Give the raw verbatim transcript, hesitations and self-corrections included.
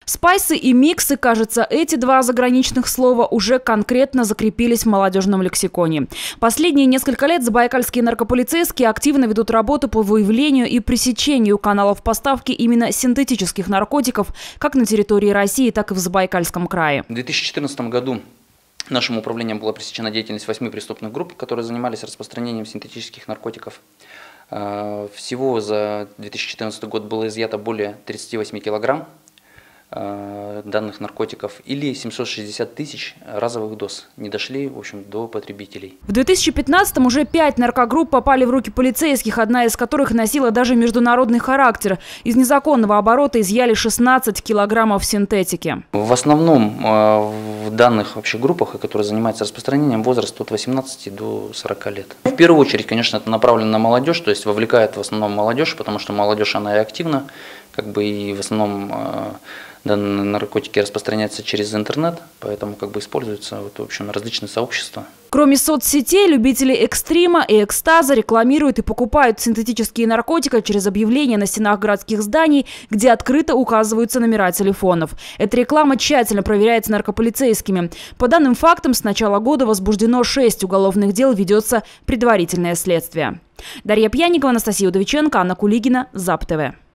Спайсы и миксы, кажется, эти два заграничных слова уже конкретно закрепились в молодежном лексиконе. Последние несколько лет забайкальские наркополицейские активно ведут работу по выявлению и пресечению каналов поставки именно синтетических наркотиков как на территории России, так и в Забайкальском крае. В две тысячи четырнадцатом году нашим управлением была пресечена деятельность восьми преступных групп, которые занимались распространением синтетических наркотиков. Всего за две тысячи четырнадцатый год было изъято более тридцати восьми килограмм данных наркотиков или семьсот шестьдесят тысяч разовых доз не дошли, в общем, до потребителей. В две тысячи пятнадцатом уже пять наркогрупп попали в руки полицейских, одна из которых носила даже международный характер. Из незаконного оборота изъяли шестнадцать килограммов синтетики. В основном в данных вообще группах, которые занимаются распространением, возраст от восемнадцати до сорока лет. В первую очередь, конечно, это направлено на молодежь, то есть вовлекает в основном молодежь, потому что молодежь, она и активна, как бы и в основном данные наркотики распространяются через интернет, поэтому как бы используются вот, в общем, различные сообщества. Кроме соцсетей, любители экстрима и экстаза рекламируют и покупают синтетические наркотики через объявления на стенах городских зданий, где открыто указываются номера телефонов. Эта реклама тщательно проверяется наркополицейскими. По данным фактам, с начала года возбуждено шесть уголовных дел, ведется предварительное следствие. Дарья Пьяникова, Анастасия Удовиченко, Анна Кулигина, ЗАП-ТВ.